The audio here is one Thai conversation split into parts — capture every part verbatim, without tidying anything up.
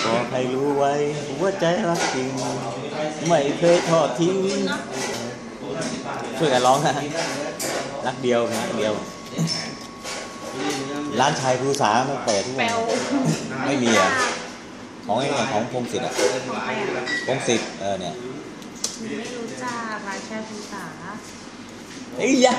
บอกให้รู้ไว้ว่าใจรักจริงไม่เคยทอดทิ้งช่วยกันร้องนะรักเดียวรักเดียวร้านชายภูษาไม่เปิดทุกวันไม่มีอ่ะของไอ้ของพงศิษฐ์อ่ะพงศิษฐ์เออเนี่ยไม่รู้จักร้านชายภูษาไอ้ยะ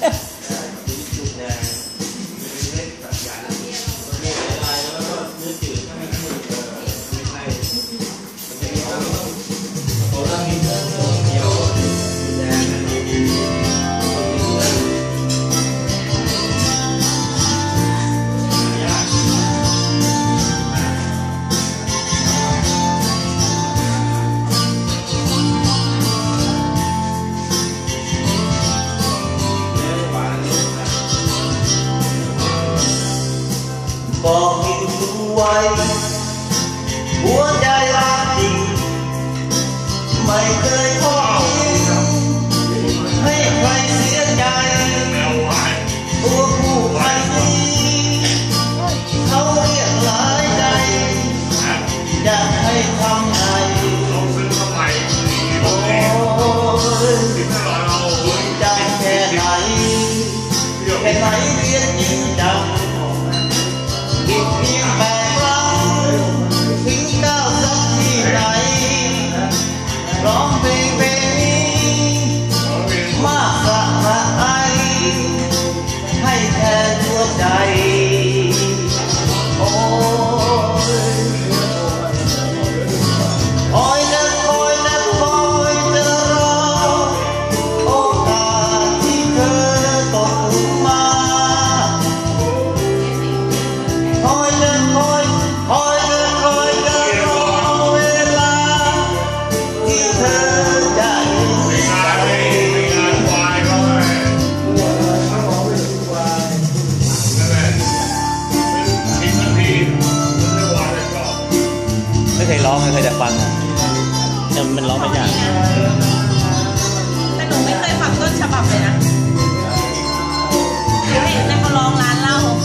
บอกให้รู้ไว้หัวใจรักจริงไม่เคยทอดทิ้งให้ใครเสียใจตัวผู้พันนี้เขาเรียกหลายใจอยากให้ทำไงโอ้ยจำแค่ไหนแค่ไหนเรียนจริงจังอีกเพียงแปดครั้งถึงเก้าสักที่ไหนร้องเพลงเพลงนี้มากกระไรให้แทนหัวใจโอ้ยคอยนะคอยนะคอยจะรอโอกาสที่เธอตกมาคอยจะคอยคอยจะคอยจะรอเวลาที่เธอจะมีใจไม่เคยร้องไม่เคยแต่ฟังอ่ะแต่มันร้องไม่ยากแต่หนูไม่เคยฟังต้นฉบับเลยนะเห็นแต่เขาร้องร้านเหล้า